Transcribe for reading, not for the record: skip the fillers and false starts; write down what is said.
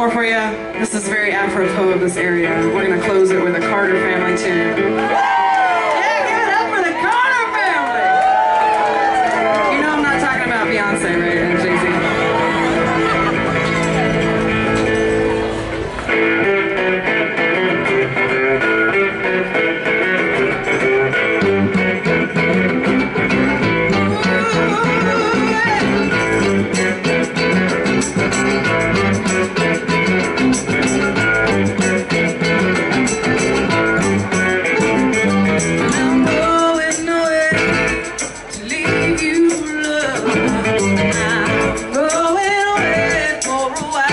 more for you. This is very apropos of this area. We're gonna close it with a Carter family tune. Yeah, give it up for the Carter family! You know I'm not talking about Beyonce, right? And Jay-Z. Going away for a while.